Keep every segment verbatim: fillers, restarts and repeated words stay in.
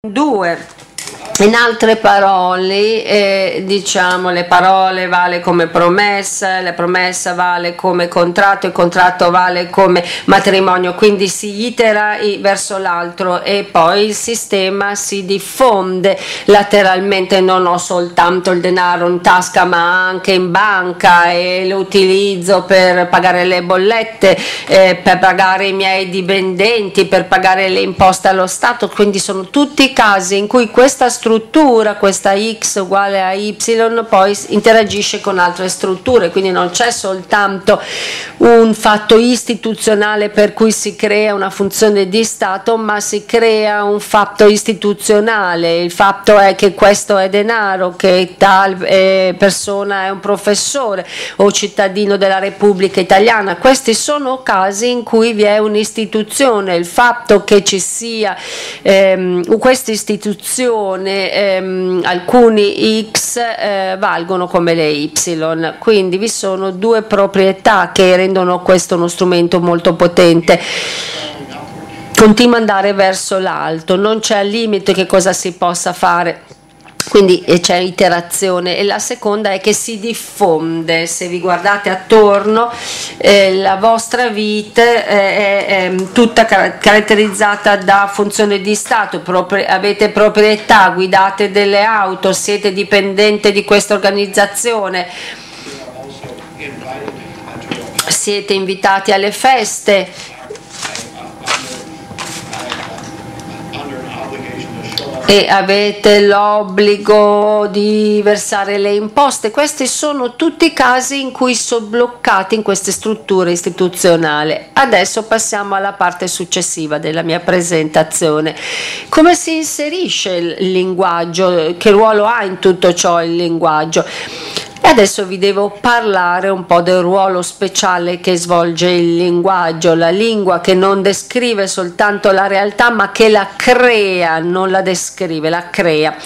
Due. In altre parole, eh, diciamo, le parole vale come promessa, la promessa vale come contratto, il contratto vale come matrimonio, quindi si itera verso l'altro e poi il sistema si diffonde lateralmente. Non ho soltanto il denaro in tasca ma anche in banca e lo utilizzo per pagare le bollette, eh, per pagare i miei dipendenti, per pagare le imposte allo Stato, quindi sono tutti casi in cui questa struttura, questa X uguale a Y, poi interagisce con altre strutture, quindi non c'è soltanto un fatto istituzionale per cui si crea una funzione di Stato, ma si crea un fatto istituzionale. Il fatto è che questo è denaro, che tal eh, persona è un professore o cittadino della Repubblica Italiana. Questi sono casi in cui vi è un'istituzione. Il fatto che ci sia ehm, questa istituzione, ehm, alcuni X eh, valgono come le Y, quindi vi sono due proprietà che rendono questo uno strumento molto potente. Continua ad andare verso l'alto, non c'è limite che cosa si possa fare, quindi c'è iterazione. E la seconda è che si diffonde. Se vi guardate attorno, eh, la vostra vita eh, è, è tutta car- caratterizzata da funzione di Stato, propri- avete proprietà, guidate delle auto, siete dipendenti di questa organizzazione, siete invitati alle feste e avete l'obbligo di versare le imposte. Questi sono tutti casi in cui sono bloccati in queste strutture istituzionali. Adesso passiamo alla parte successiva della mia presentazione. Come si inserisce il linguaggio? Che ruolo ha in tutto ciò il linguaggio? E adesso vi devo parlare un po' del ruolo speciale che svolge il linguaggio, la lingua che non descrive soltanto la realtà ma che la crea, non la descrive, la crea.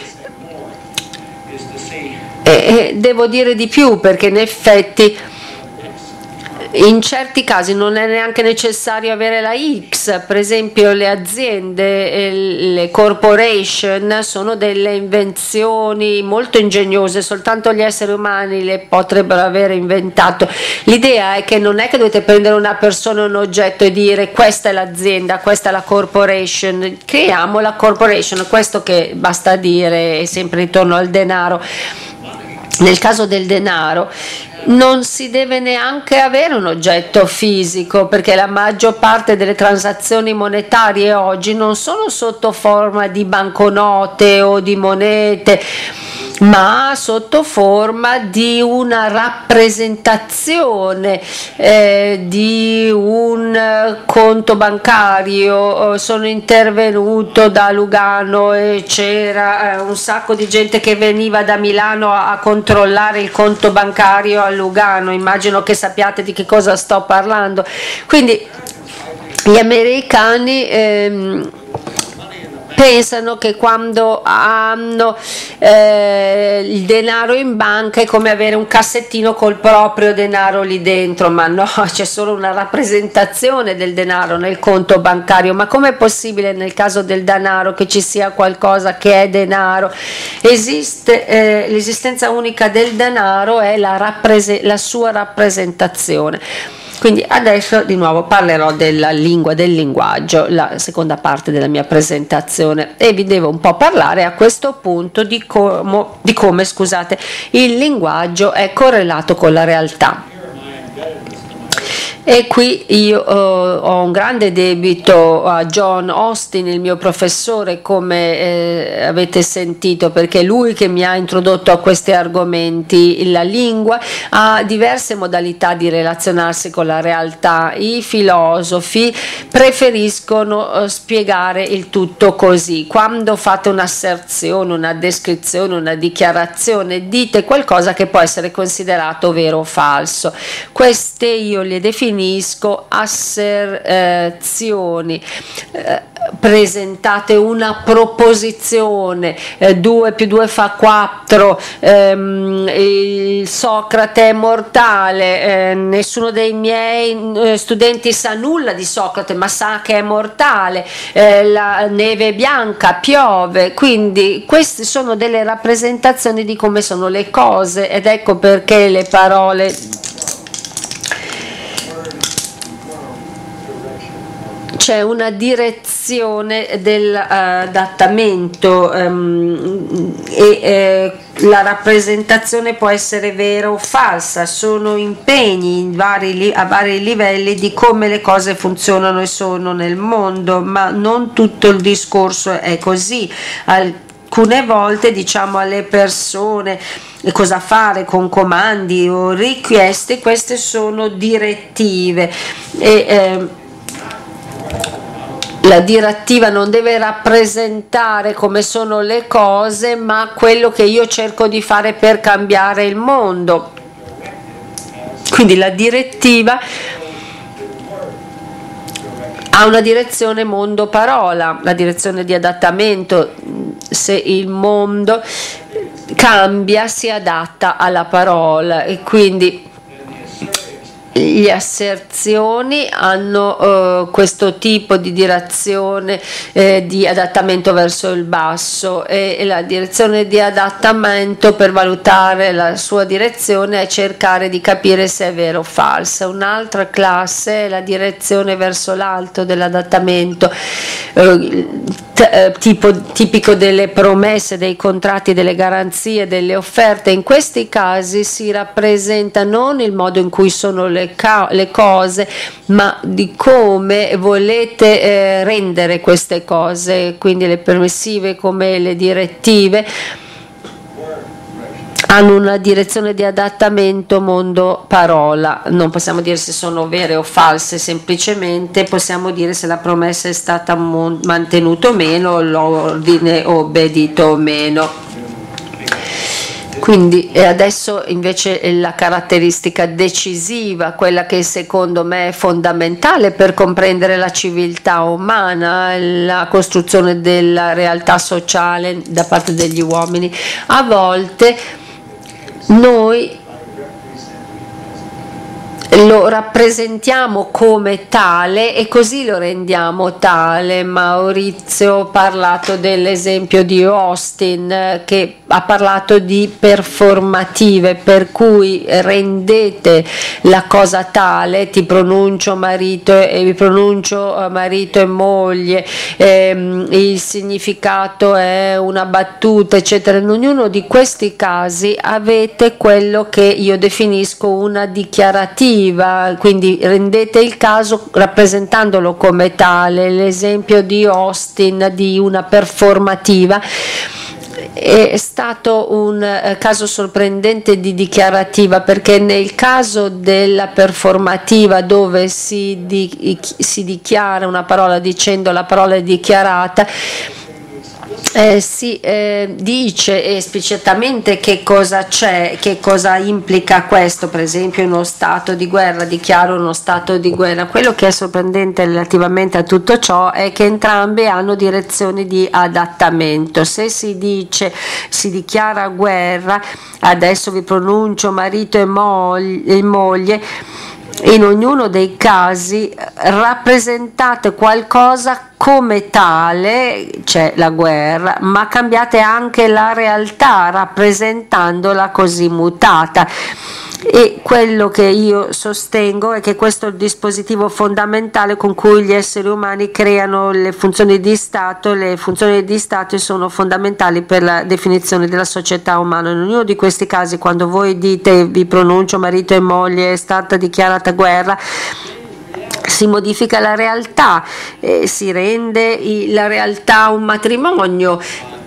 E, e devo dire di più, perché in effetti in certi casi non è neanche necessario avere la X. Per esempio le aziende, le corporation sono delle invenzioni molto ingegnose, soltanto gli esseri umani le potrebbero aver inventato. L'idea è che non è che dovete prendere una persona, un oggetto e dire questa è l'azienda, questa è la corporation, creiamo la corporation. Questo che basta dire è sempre intorno al denaro. Nel caso del denaro non si deve neanche avere un oggetto fisico, perché la maggior parte delle transazioni monetarie oggi non sono sotto forma di banconote o di monete, ma sotto forma di una rappresentazione eh, di un conto bancario. Sono intervenuto da Lugano e c'era eh, un sacco di gente che veniva da Milano a, a controllare il conto bancario a Lugano. Immagino che sappiate di che cosa sto parlando. Quindi gli americani ehm, pensano che quando hanno eh, il denaro in banca è come avere un cassettino col proprio denaro lì dentro, ma no, c'è solo una rappresentazione del denaro nel conto bancario. Ma com'è possibile nel caso del denaro che ci sia qualcosa che è denaro? Esiste eh, l'esistenza unica del denaro è la, rappres- la sua rappresentazione. Quindi adesso di nuovo parlerò della lingua, del linguaggio, la seconda parte della mia presentazione, e vi devo un po' parlare a questo punto di, com- di come scusate, il linguaggio è correlato con la realtà. E qui io uh, ho un grande debito a John Austin, il mio professore, come eh, avete sentito, perché è lui che mi ha introdotto a questi argomenti. La lingua ha diverse modalità di relazionarsi con la realtà. I filosofi preferiscono uh, spiegare il tutto così: quando fate un'asserzione, una descrizione, una dichiarazione, dite qualcosa che può essere considerato vero o falso. Queste io le definisco asserzioni. presentate una proposizione, eh, due più due fa quattro, ehm, il Socrate è mortale, eh, nessuno dei miei eh, studenti sa nulla di Socrate ma sa che è mortale, eh, la neve è bianca, piove, quindi queste sono delle rappresentazioni di come sono le cose, ed ecco perché le parole c'è una direzione dell'adattamento, um, e eh, la rappresentazione può essere vera o falsa, sono impegni in vari, a vari livelli di come le cose funzionano e sono nel mondo, ma non tutto il discorso è così. Alcune volte diciamo alle persone cosa fare con comandi o richieste, queste sono direttive, e eh, la direttiva non deve rappresentare come sono le cose, ma quello che io cerco di fare per cambiare il mondo. Quindi la direttiva ha una direzione mondo-parola, la direzione di adattamento. Se il mondo cambia, si adatta alla parola, e quindi le asserzioni hanno uh, questo tipo di direzione eh, di adattamento verso il basso, e, e la direzione di adattamento, per valutare la sua direzione, è cercare di capire se è vero o falsa. Un'altra classe è la direzione verso l'alto dell'adattamento, uh, tipo, tipico delle promesse, dei contratti, delle garanzie, delle offerte. In questi casi si rappresenta non il modo in cui sono le le cose, ma di come volete eh, rendere queste cose. Quindi le permissive come le direttive hanno una direzione di adattamento mondo-parola. Non possiamo dire se sono vere o false, semplicemente possiamo dire se la promessa è stata mantenuta o meno, l'ordine obbedito o meno. Quindi adesso invece la caratteristica decisiva, quella che secondo me è fondamentale per comprendere la civiltà umana, la costruzione della realtà sociale da parte degli uomini. A volte noi lo rappresentiamo come tale e così lo rendiamo tale. Maurizio ha parlato dell'esempio di Austin, che ha parlato di performative, per cui rendete la cosa tale, ti pronuncio marito e vi pronuncio marito e moglie, ehm, il significato è una battuta, eccetera. In ognuno di questi casi avete quello che io definisco una dichiarativa, quindi rendete il caso rappresentandolo come tale. L'esempio di Austin di una performativa è stato un caso sorprendente di dichiarativa, perché nel caso della performativa, dove si, di, si dichiara una parola dicendo la parola è dichiarata, Eh, si eh, dice esplicitamente che cosa c'è, che cosa implica questo. Per esempio, uno stato di guerra, dichiaro uno stato di guerra. Quello che è sorprendente relativamente a tutto ciò è che entrambe hanno direzioni di adattamento. Se si dice, si dichiara guerra, adesso vi pronuncio marito e moglie, e moglie, in ognuno dei casi rappresentate qualcosa come tale, c'è la guerra, ma cambiate anche la realtà rappresentandola così mutata. E quello che io sostengo è che questo è il dispositivo fondamentale con cui gli esseri umani creano le funzioni di Stato. Le funzioni di Stato sono fondamentali per la definizione della società umana. In ognuno di questi casi, quando voi dite vi pronuncio marito e moglie, è stata dichiarata guerra, si modifica la realtà, eh, si rende la realtà un matrimonio.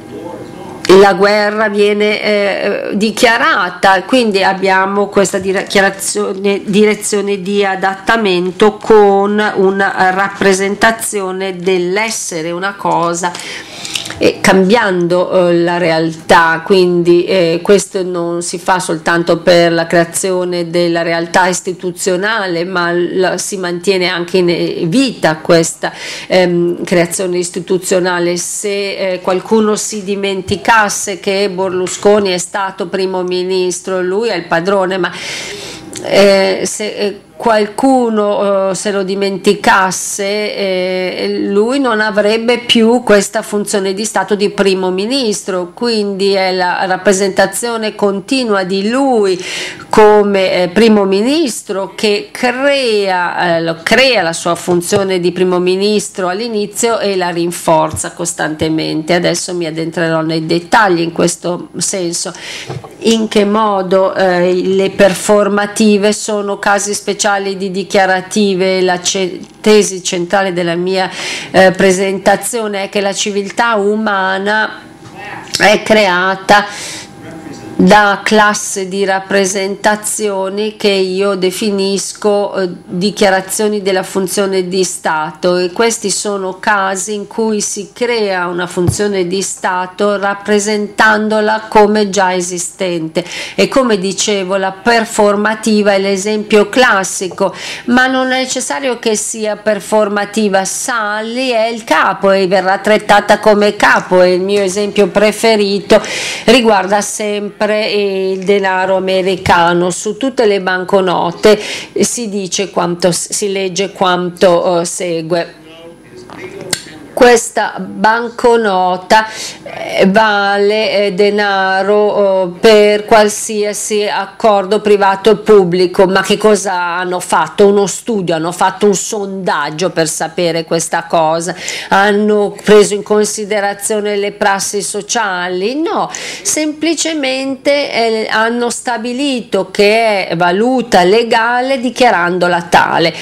La guerra viene eh, dichiarata, quindi abbiamo questa dichiarazione, direzione di adattamento con una rappresentazione dell'essere una cosa e cambiando eh, la realtà, quindi eh, questo non si fa soltanto per la creazione della realtà istituzionale, ma la, si mantiene anche in vita questa ehm, creazione istituzionale. Se eh, qualcuno si dimenticasse che Berlusconi è stato primo ministro, lui è il padrone, ma eh, se eh, qualcuno eh, se lo dimenticasse, eh, lui non avrebbe più questa funzione di Stato di primo ministro, quindi è la rappresentazione continua di lui come eh, primo ministro che crea, eh, crea la sua funzione di primo ministro all'inizio e la rinforza costantemente. Adesso mi addentrerò nei dettagli in questo senso. In che modo eh, le performative sono casi speciali di dichiarative. La ce- tesi centrale della mia eh, presentazione è che la civiltà umana è creata da classe di rappresentazioni che io definisco eh, dichiarazioni della funzione di Stato, e questi sono casi in cui si crea una funzione di Stato rappresentandola come già esistente, e come dicevo la performativa è l'esempio classico, ma non è necessario che sia performativa. Sally è il capo e verrà trattata come capo, e il mio esempio preferito riguarda sempre il denaro americano. Su tutte le banconote si dice quanto, si legge quanto uh, segue. Questa banconota eh, vale eh, denaro eh, per qualsiasi accordo privato o pubblico. Ma che cosa hanno fatto? Uno studio, hanno fatto un sondaggio per sapere questa cosa? Hanno preso in considerazione le prassi sociali? No, semplicemente eh, hanno stabilito che è valuta legale dichiarandola tale.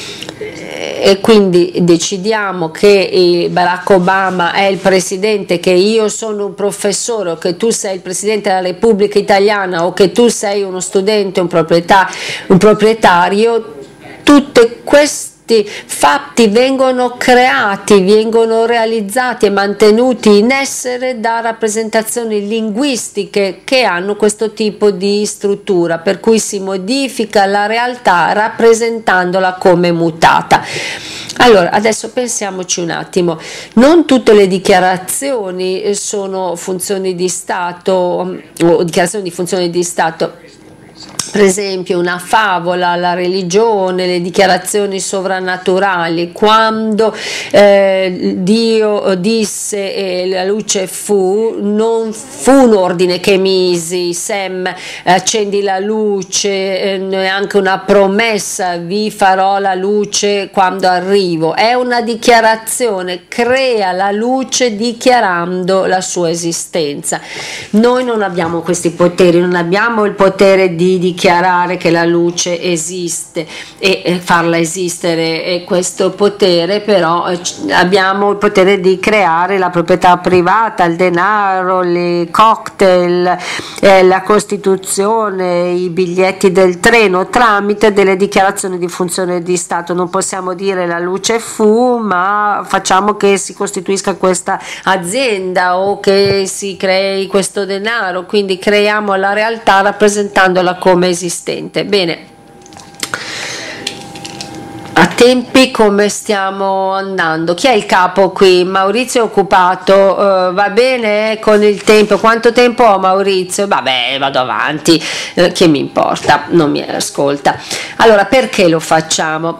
E quindi decidiamo che Barack Obama è il presidente, che io sono un professore, o che tu sei il presidente della Repubblica Italiana, o che tu sei uno studente, un, proprietà, un proprietario. Tutte queste fatti vengono creati, vengono realizzati e mantenuti in essere da rappresentazioni linguistiche che hanno questo tipo di struttura, per cui si modifica la realtà rappresentandola come mutata. Allora, adesso pensiamoci un attimo. Non tutte le dichiarazioni sono funzioni di Stato o dichiarazioni di funzioni di Stato. Per esempio una favola, la religione, le dichiarazioni sovrannaturali. Quando eh, Dio disse e la luce fu, non fu un ordine che misi: Sam, accendi la luce, eh, neanche una promessa: vi farò la luce quando arrivo. È una dichiarazione, crea la luce dichiarando la sua esistenza. Noi non abbiamo questi poteri, non abbiamo il potere di dichiarare che la luce esiste e farla esistere, e questo potere però abbiamo il potere di creare la proprietà privata, il denaro, i cocktail, eh, la Costituzione, i biglietti del treno, tramite delle dichiarazioni di funzione di Stato. Non possiamo dire la luce fu, ma facciamo che si costituisca questa azienda o che si crei questo denaro, quindi creiamo la realtà rappresentandola come esistente. Bene, a tempi come stiamo andando? Chi è il capo qui? Maurizio è occupato, uh, va bene con il tempo? Quanto tempo ho, Maurizio? Vabbè, vado avanti, uh, che mi importa, non mi ascolta. Allora, perché lo facciamo?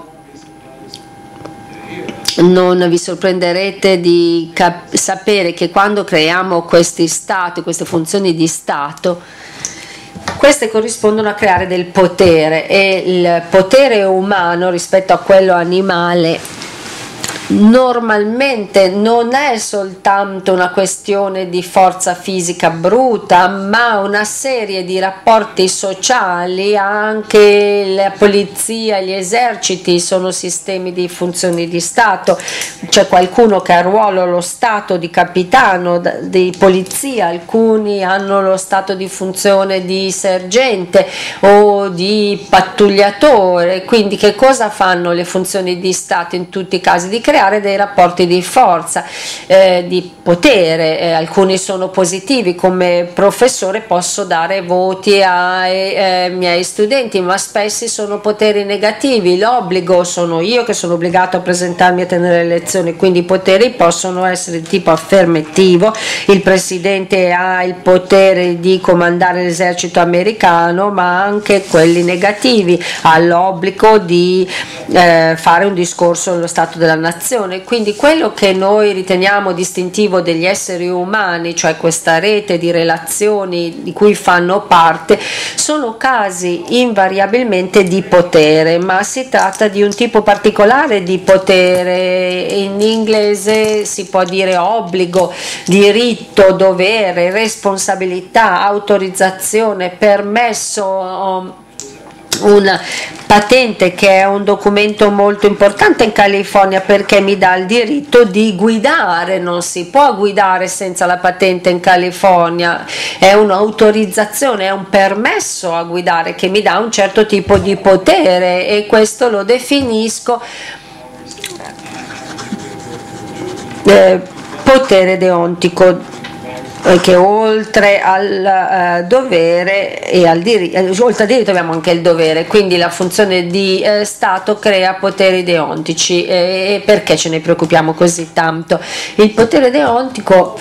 Non vi sorprenderete di cap- sapere che quando creiamo questi stati, queste funzioni di Stato, queste corrispondono a creare del potere, e il potere umano rispetto a quello animale normalmente non è soltanto una questione di forza fisica bruta, ma una serie di rapporti sociali. Anche la polizia, gli eserciti sono sistemi di funzioni di Stato. C'è qualcuno che ha ruolo lo stato di capitano di polizia, alcuni hanno lo stato di funzione di sergente o di pattugliatore. Quindi che cosa fanno le funzioni di Stato in tutti i casi? Di creare creare dei rapporti di forza, eh, di potere. Eh, alcuni sono positivi, come professore posso dare voti ai eh, miei studenti, ma spesso sono poteri negativi. L'obbligo sono io che sono obbligato a presentarmi a tenere le lezioni, quindi i poteri possono essere di tipo affermativo. Il presidente ha il potere di comandare l'esercito americano, ma anche quelli negativi, ha l'obbligo di eh, fare un discorso sullo stato della nazione. Quindi quello che noi riteniamo distintivo degli esseri umani, cioè questa rete di relazioni di cui fanno parte, sono casi invariabilmente di potere, ma si tratta di un tipo particolare di potere. In inglese si può dire obbligo, diritto, dovere, responsabilità, autorizzazione, permesso. Una patente, che è un documento molto importante in California perché mi dà il diritto di guidare. Non si può guidare senza la patente in California, è un'autorizzazione, è un permesso a guidare che mi dà un certo tipo di potere, e questo lo definisco eh, potere deontico, che oltre al uh, dovere e al diritto, oltre al diritto abbiamo anche il dovere, quindi la funzione di eh, Stato crea poteri deontici. E, e perché ce ne preoccupiamo così tanto? Il potere deontico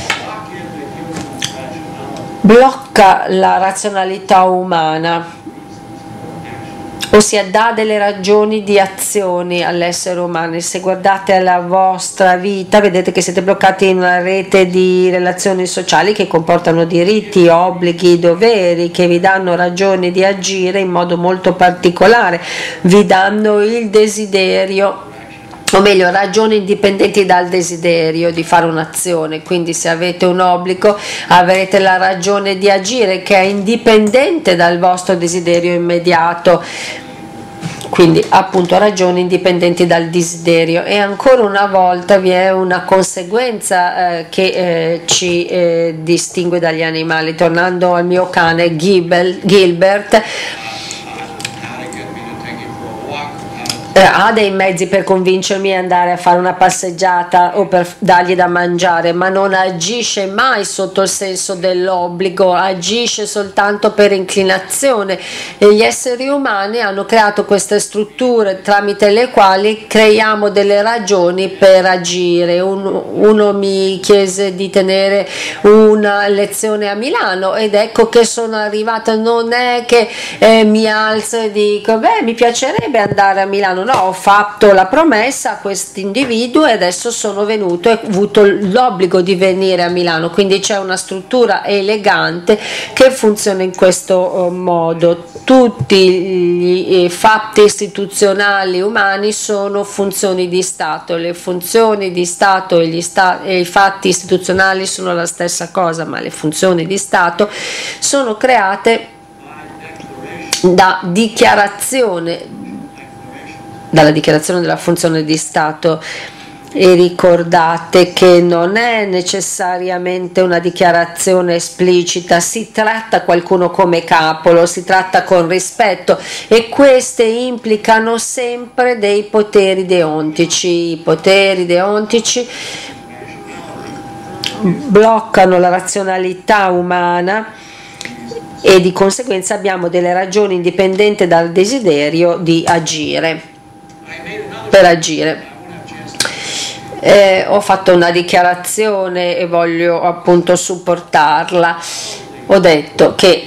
blocca la razionalità umana, ossia dà delle ragioni di azioni all'essere umano. Se guardate la vostra vita vedete che siete bloccati in una rete di relazioni sociali che comportano diritti, obblighi, doveri, che vi danno ragioni di agire in modo molto particolare, vi danno il desiderio, o meglio ragioni indipendenti dal desiderio di fare un'azione. Quindi se avete un obbligo avrete la ragione di agire che è indipendente dal vostro desiderio immediato, quindi appunto ragioni indipendenti dal desiderio. E ancora una volta vi è una conseguenza eh, che eh, ci eh, distingue dagli animali. Tornando al mio cane Gilbert, Eh, ha dei mezzi per convincermi ad andare a fare una passeggiata o per dargli da mangiare, ma non agisce mai sotto il senso dell'obbligo, agisce soltanto per inclinazione. E gli esseri umani hanno creato queste strutture tramite le quali creiamo delle ragioni per agire. Uno, uno mi chiese di tenere una lezione a Milano ed ecco che sono arrivata. Non è che eh, mi alzo e dico beh mi piacerebbe andare a Milano, no, ho fatto la promessa a questo individuo e adesso sono venuto e ho avuto l'obbligo di venire a Milano. Quindi c'è una struttura elegante che funziona in questo modo. Tutti i fatti istituzionali umani sono funzioni di Stato, le funzioni di Stato e, gli sta- e i fatti istituzionali sono la stessa cosa, ma le funzioni di Stato sono create da dichiarazione dalla dichiarazione della funzione di Stato. E ricordate che non è necessariamente una dichiarazione esplicita, si tratta qualcuno come capo, lo si tratta con rispetto, e queste implicano sempre dei poteri deontici. I poteri deontici bloccano la razionalità umana e di conseguenza abbiamo delle ragioni indipendenti dal desiderio di agire, per agire. Eh, ho fatto una dichiarazione e voglio appunto supportarla. Ho detto che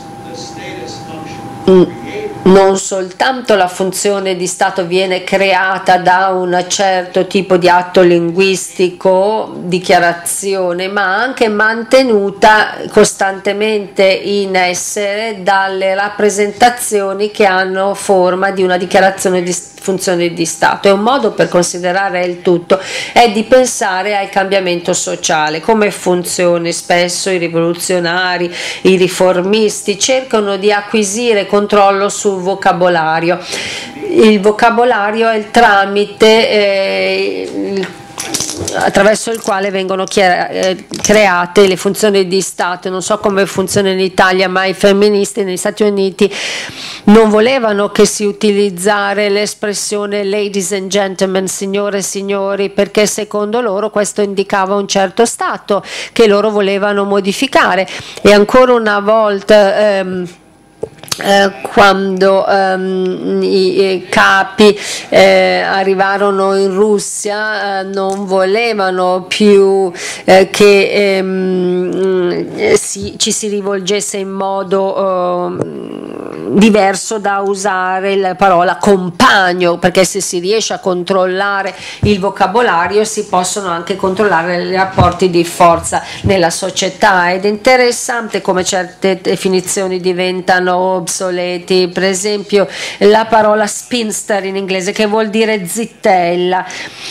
mh, non soltanto la funzione di Stato viene creata da un certo tipo di atto linguistico, dichiarazione, ma anche mantenuta costantemente in essere dalle rappresentazioni che hanno forma di una dichiarazione di funzione di Stato. E un modo per considerare il tutto è di pensare al cambiamento sociale, come funzioni. Spesso i rivoluzionari, i riformisti cercano di acquisire controllo sul vocabolario. Il vocabolario è il tramite eh, il attraverso il quale vengono eh, create le funzioni di Stato. Non so come funziona in Italia, ma i femministi negli Stati Uniti non volevano che si utilizzare l'espressione ladies and gentlemen, signore e signori, perché secondo loro questo indicava un certo Stato che loro volevano modificare. E ancora una volta ehm, Eh, quando ehm, i, i capi eh, arrivarono in Russia, eh, non volevano più eh, che ehm, si, ci si rivolgesse in modo eh, diverso da usare la parola compagno, perché se si riesce a controllare il vocabolario si possono anche controllare i rapporti di forza nella società. Ed è interessante come certe definizioni diventano obsoleti. Per esempio la parola spinster in inglese, che vuol dire zittella,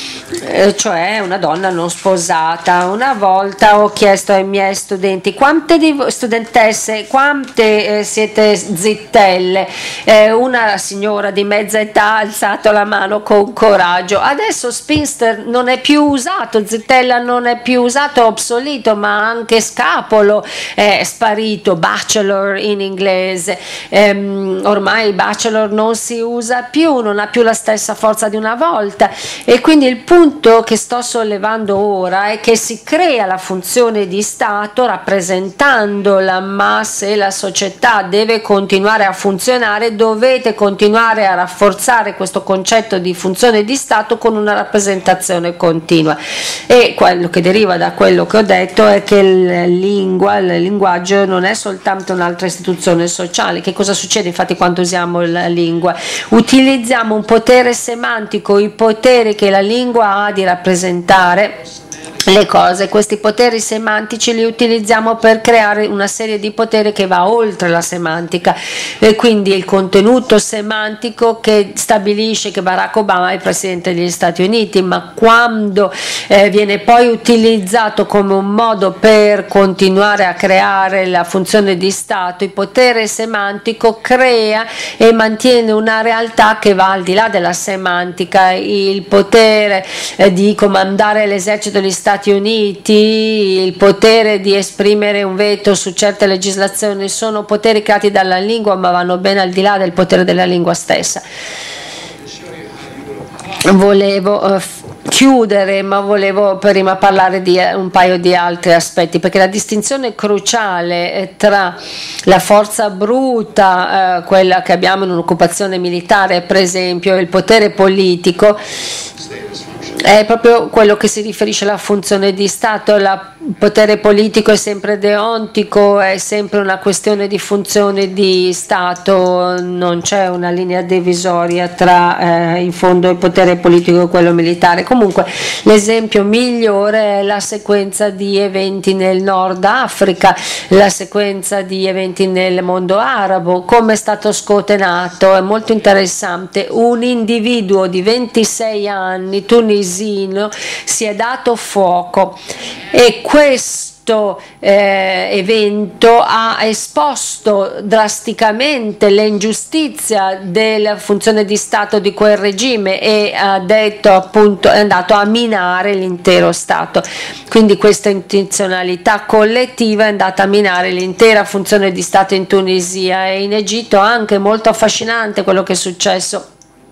eh, cioè una donna non sposata. Una volta ho chiesto ai miei studenti: quante di voi, studentesse, quante eh, siete zittelle? Eh, una signora di mezza età ha alzato la mano con coraggio. Adesso spinster non è più usato, zittella non è più usato, è obsoleto, ma anche scapolo è sparito, bachelor in inglese. Ehm, ormai il bachelor non si usa più, non ha più la stessa forza di una volta, e quindi il punto che sto sollevando ora è che si crea la funzione di Stato rappresentando la massa e la società deve continuare a funzionare. Dovete continuare a rafforzare questo concetto di funzione di Stato con una rappresentazione continua, e quello che deriva da quello che ho detto è che la lingua, il linguaggio non è soltanto un'altra istituzione sociale. Che cosa succede infatti quando usiamo la lingua? Utilizziamo un potere semantico, i poteri che la lingua ha di rappresentare le cose. Questi poteri semantici li utilizziamo per creare una serie di poteri che va oltre la semantica, e quindi il contenuto semantico che stabilisce che Barack Obama è il presidente degli Stati Uniti, ma quando eh, viene poi utilizzato come un modo per continuare a creare la funzione di Stato, il potere semantico crea e mantiene una realtà che va al di là della semantica. Il potere eh, di comandare l'esercito degli Stati Uniti, il potere di esprimere un veto su certe legislazioni sono poteri creati dalla lingua, ma vanno ben al di là del potere della lingua stessa. Volevo uh, chiudere, ma volevo prima parlare di un paio di altri aspetti, perché la distinzione cruciale tra la forza bruta, eh, quella che abbiamo in un'occupazione militare per esempio, e il potere politico è proprio quello che si riferisce alla funzione di Stato. Il potere politico è sempre deontico, è sempre una questione di funzione di Stato, non c'è una linea divisoria tra eh, in fondo il potere politico e quello militare. Comunque l'esempio migliore è la sequenza di eventi nel Nord Africa, la sequenza di eventi nel mondo arabo, come è stato scotenato. È molto interessante. Un individuo di ventisei anni tunisino si è dato fuoco, e questo eh, evento ha esposto drasticamente l'ingiustizia della funzione di Stato di quel regime, e ha detto appunto è andato a minare l'intero Stato. Quindi questa intenzionalità collettiva è andata a minare l'intera funzione di Stato in Tunisia e in Egitto. Anche molto affascinante quello che è successo,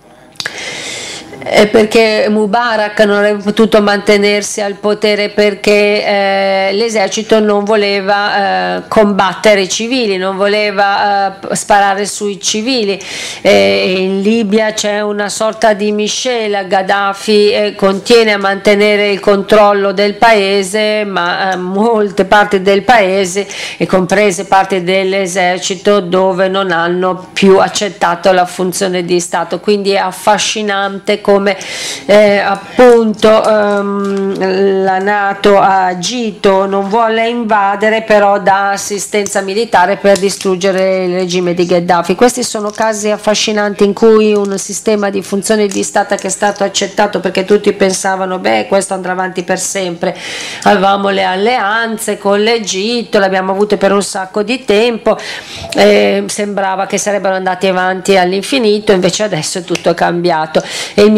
perché Mubarak non avrebbe potuto mantenersi al potere perché eh, l'esercito non voleva eh, combattere i civili, non voleva eh, sparare sui civili. Eh, in Libia c'è una sorta di miscela, Gheddafi eh, contiene a mantenere il controllo del paese, ma eh, molte parti del paese, e comprese parti dell'esercito, dove non hanno più accettato la funzione di Stato. Quindi è affascinante come eh, appunto ehm, la NATO ha agito, non vuole invadere, però dà assistenza militare per distruggere il regime di Gheddafi. Questi sono casi affascinanti in cui un sistema di funzione di Stato che è stato accettato perché tutti pensavano beh questo andrà avanti per sempre, avevamo le alleanze con l'Egitto, le abbiamo avute per un sacco di tempo, eh, sembrava che sarebbero andati avanti all'infinito, invece adesso tutto è cambiato. E il mio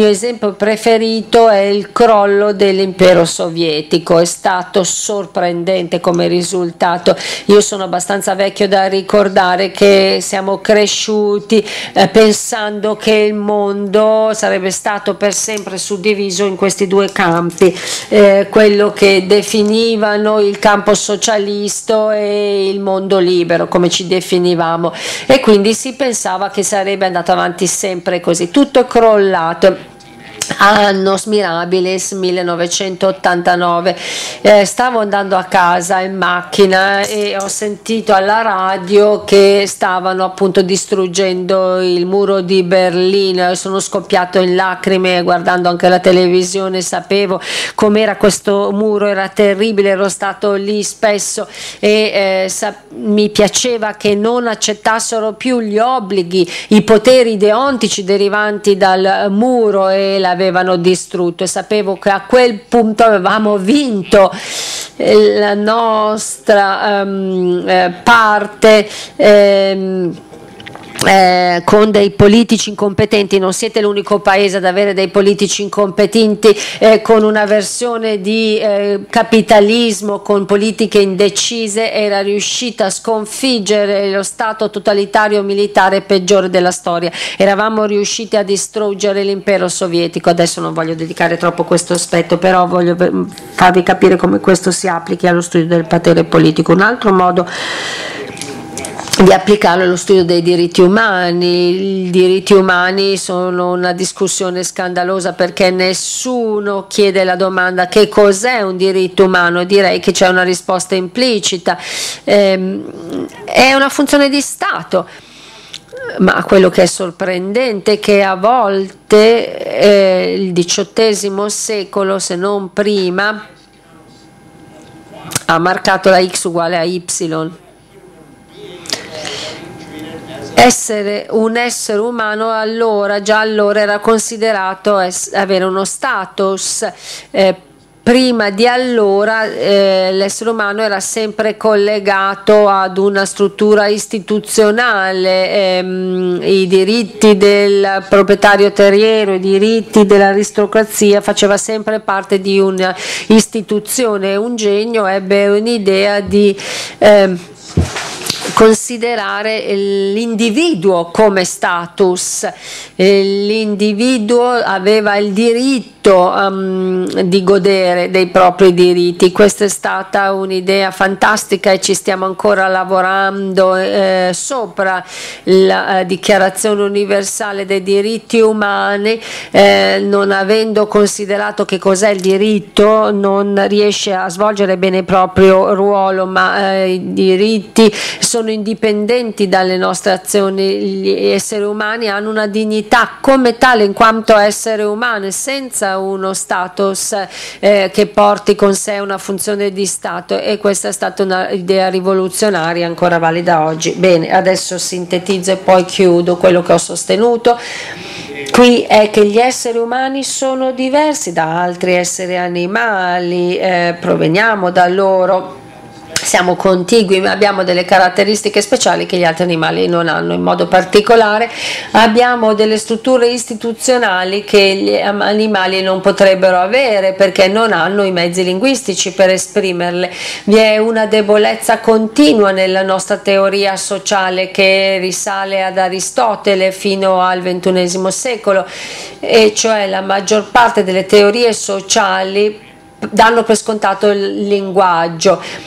mio esempio preferito è il crollo dell'impero sovietico. È stato sorprendente come risultato. Io sono abbastanza vecchio da ricordare che siamo cresciuti eh, pensando che il mondo sarebbe stato per sempre suddiviso in questi due campi, eh, quello che definivano il campo socialista e il mondo libero, come ci definivamo, e quindi si pensava che sarebbe andato avanti sempre così. Tutto è crollato. Annos mirabilis millenovecentottantanove, eh, stavo andando a casa in macchina e ho sentito alla radio che stavano appunto distruggendo il muro di Berlino. Sono scoppiato in lacrime guardando anche la televisione, sapevo com'era questo muro, era terribile, ero stato lì spesso e eh, sa- mi piaceva che non accettassero più gli obblighi, i poteri deontici derivanti dal muro, e la avevano distrutto, e sapevo che a quel punto avevamo vinto eh, la nostra um, eh, parte ehm, Eh, con dei politici incompetenti. Non siete l'unico paese ad avere dei politici incompetenti, eh, con una versione di eh, capitalismo, con politiche indecise. Era riuscita a sconfiggere lo stato totalitario militare peggiore della storia. Eravamo riusciti a distruggere l'impero sovietico. Adesso non voglio dedicare troppo questo aspetto, però voglio farvi capire come questo si applichi allo studio del potere politico. Un altro modo di applicarlo allo studio dei diritti umani. I diritti umani sono una discussione scandalosa, perché nessuno chiede la domanda che cos'è un diritto umano. Direi che c'è una risposta implicita, ehm, è una funzione di Stato. Ma quello che è sorprendente è che a volte eh, il diciottesimo secolo, se non prima, ha marcato la X uguale a Y. Essere un essere umano allora, già allora, era considerato es- avere uno status. Eh, prima di allora eh, l'essere umano era sempre collegato ad una struttura istituzionale, ehm, i diritti del proprietario terriero, i diritti dell'aristocrazia, faceva sempre parte di un'istituzione. Un genio ebbe un'idea di ehm, considerare l'individuo come status. L'individuo aveva il diritto um, di godere dei propri diritti. Questa è stata un'idea fantastica e ci stiamo ancora lavorando eh, sopra la eh, Dichiarazione universale dei diritti umani. Eh, non avendo considerato che cos'è il diritto, non riesce a svolgere bene il proprio ruolo, ma eh, i diritti sono indipendenti dalle nostre azioni. Gli esseri umani hanno una dignità come tale in quanto esseri umani, senza uno status eh, che porti con sé una funzione di Stato, e questa è stata un'idea rivoluzionaria ancora valida oggi. Bene, adesso sintetizzo e poi chiudo quello che ho sostenuto. Qui è che gli esseri umani sono diversi da altri esseri animali, eh, proveniamo da loro, siamo contigui, ma abbiamo delle caratteristiche speciali che gli altri animali non hanno. In modo particolare abbiamo delle strutture istituzionali che gli animali non potrebbero avere, perché non hanno i mezzi linguistici per esprimerle. Vi è una debolezza continua nella nostra teoria sociale, che risale ad Aristotele fino al ventunesimo secolo, e cioè la maggior parte delle teorie sociali danno per scontato il linguaggio,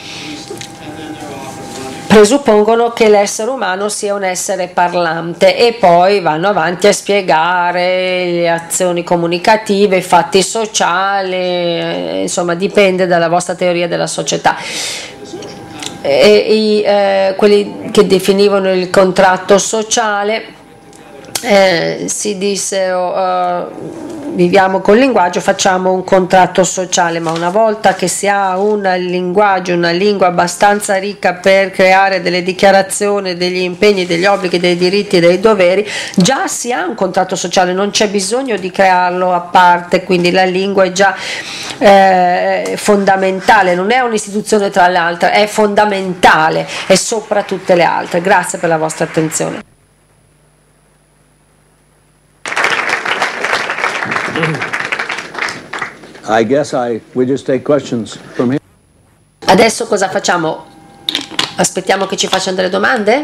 presuppongono che l'essere umano sia un essere parlante, e poi vanno avanti a spiegare le azioni comunicative, i fatti sociali, insomma dipende dalla vostra teoria della società. E, i, eh, quelli che definivano il contratto sociale eh, si dissero uh, viviamo col linguaggio, facciamo un contratto sociale, ma una volta che si ha un linguaggio, una lingua abbastanza ricca per creare delle dichiarazioni, degli impegni, degli obblighi, dei diritti e dei doveri, già si ha un contratto sociale, non c'è bisogno di crearlo a parte. Quindi la lingua è già eh, fondamentale, non è un'istituzione tra le altre, è fondamentale, è sopra tutte le altre. Grazie per la vostra attenzione. I guess I, we just take questions from here. Adesso cosa facciamo? Aspettiamo che ci facciano delle domande?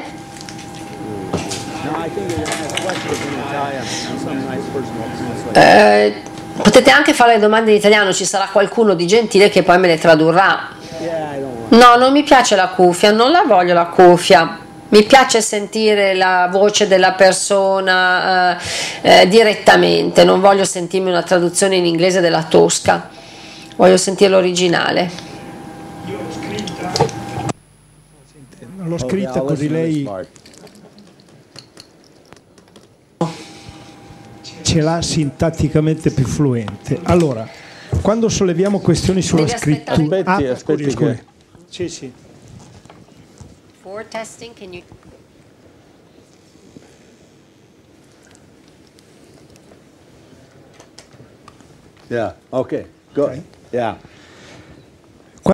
Eh, potete anche fare le domande in italiano, ci sarà qualcuno di gentile che poi me le tradurrà. No, non mi piace la cuffia, non la voglio la cuffia. Mi piace sentire la voce della persona eh, eh, direttamente, non voglio sentirmi una traduzione in inglese della Tosca, voglio sentire l'originale. L'ho scritta così lei ce l'ha sintatticamente più fluente. Allora, quando solleviamo questioni sulla Devi scrittura... aspettare. Ah, Aspetti, scusi, aspetti scusi. Sì, sì. For testing, can you... Yeah, okay, good. Okay. Yeah.